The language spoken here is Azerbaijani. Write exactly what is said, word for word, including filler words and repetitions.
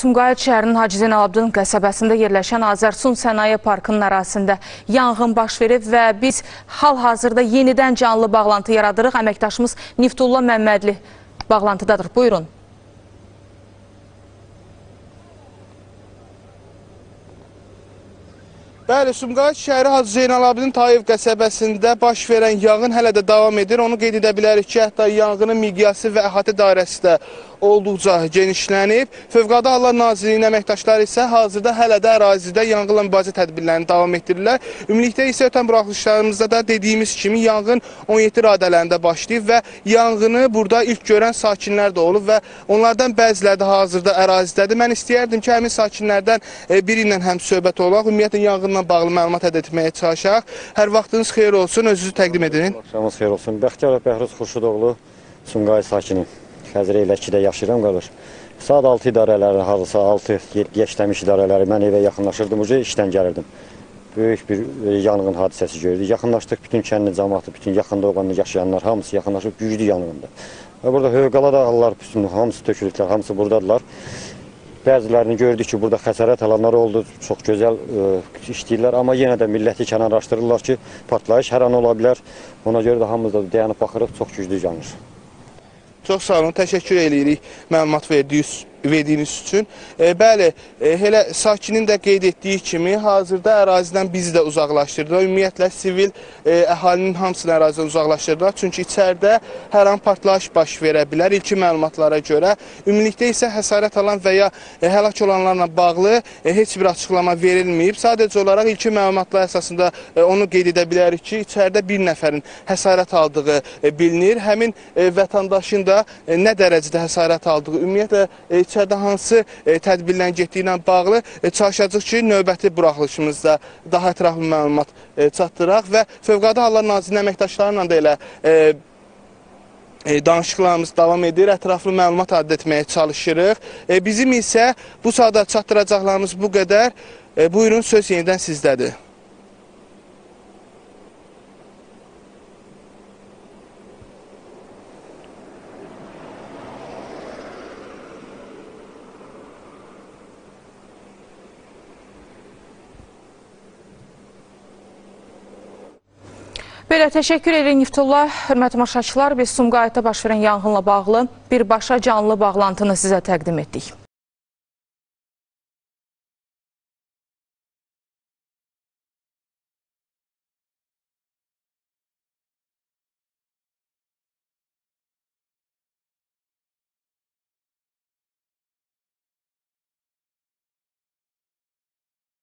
Sumqayıt şəhərinin Hacı Zeynalabdin qəsəbəsində yerləşən Azərsun Sənaye Parkının ərazisində yanğın baş verib və biz hal-hazırda yenidən canlı bağlantı yaradırıq. Əməkdaşımız Niftullah Məmmədli bağlantıdadır. Buyurun. Bəli, Sumqayıt şəhəri Hacı Zeynalabdin Tayev qəsəbəsində baş verən yanğın hələ də davam edir. Onu qeyd edə bilərik ki, hətta yanğının miqyası və əhatə dairəsi də olduqca genişlənib. Fövqəladə Hallar Nazirliyinin əməkdaşları isə hazırda hələ də ərazidə yanğınla mübarizə tədbirlərini davam etdirirlər. Ümumilikdə isə ötən buraxılışlarımızda da dediyimiz kimi yanğın on yeddi radələrində başlayıb və yanğını burada ilk görən sakinlər də olub və onlardan bəziləri də hazırda ərazidədir. Mən istəyərdim ki, həmin sakinlərdən biri ilə həm söhbət olaq, ümumiyyətlə yanğınla bağlı məlumat əldə etməyə çalışaq. Hər vaxtınız xeyir olsun, özünüzü təqdim edin. Axşamınız xeyir olsun. Bəxtiyar Bəhruz Xurşudoğlu, Sumqayıt sakini. Xəzrə ilə ikidə yaşayıram qalır. Saat altı idarələri, hazırsa altı geçləmiş idarələri mən evə yaxınlaşırdım, uca işdən gəlirdim. Böyük bir yanğın hadisəsi gördük. Yaxınlaşdıq, bütün kəndin cəmaatı, bütün yaxında olan yaşayanlar hamısı yaxınlaşıb, güclü yanğında. Və burada Fövqəladə Hallar, bütün hamısı tökülüklər, hamısı buradadılar. Bəzilərini gördük ki, burada xəsarət alanlar oldu, çox gözəl ə, işləyirlər, amma yenə də milləti kənarlaşdırırlar ki, partlayış hər an ola bilər. Ona görə də hamımız da dayanıb baxırıq, çox güclü yanır. Çox sağ olun, təşəkkür edirik məlumat verdiyiniz, verdiyiniz üçün. E, bəli, e, elə sakinin də qeyd etdiyi kimi, hazırda ərazidən bizi də uzaqlaşdırdılar. Ümumiyyətlə, sivil e, əhalinin hamısını ərazidən uzaqlaşdırdılar. Çünki içəridə hər an partlayış baş verə bilər. İlkin məlumatlara görə, ümumilikdə isə həsarət alan və ya e, həlak olanlarla bağlı e, heç bir açıqlama verilməyib. Sadəcə olaraq ilkin məlumatlar əsasında e, onu qeyd edə bilərik ki, içəridə bir nəfərin həsarət aldığı e, bilinir. Həmin e, vətəndaşın da e, nə dərəcədə həsarət aldığı, ümumiyyətlə, e, içəridə hansı e, tədbirlərin getdiyi ilə bağlı e, çalışacaq ki, növbəti buraxılışımızda daha ətraflı məlumat e, çatdıraq və Fövqəladə Hallar Nazirliyinin əməkdaşlarıyla da elə e, e, danışıqlarımız davam edir, ətraflı məlumat əldə etməyə çalışırıq. E, bizim isə bu saata çatdıracaqlarımız bu qədər. E, buyurun, söz yenidən sizdədir. Belə, təşəkkür edirik Niftullah. Hörmətli tamaşaçılar, biz Sumqayıtda baş verən yanğınla bağlı birbaşa canlı bağlantını sizə təqdim etdik.